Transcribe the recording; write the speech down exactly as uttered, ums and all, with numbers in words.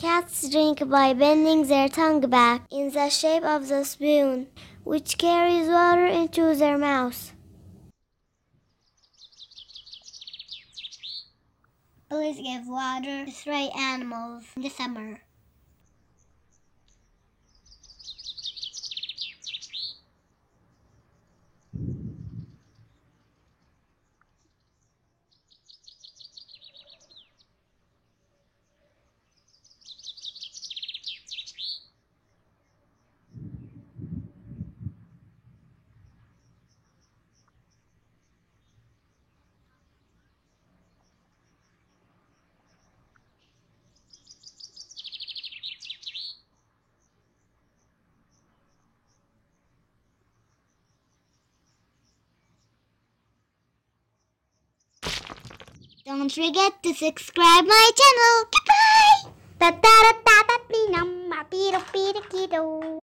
Cats drink by bending their tongue back in the shape of the spoon, which carries water into their mouth. Please give water to stray animals in the summer. Don't forget to subscribe my channel. Goodbye! Ta ta ta ta ta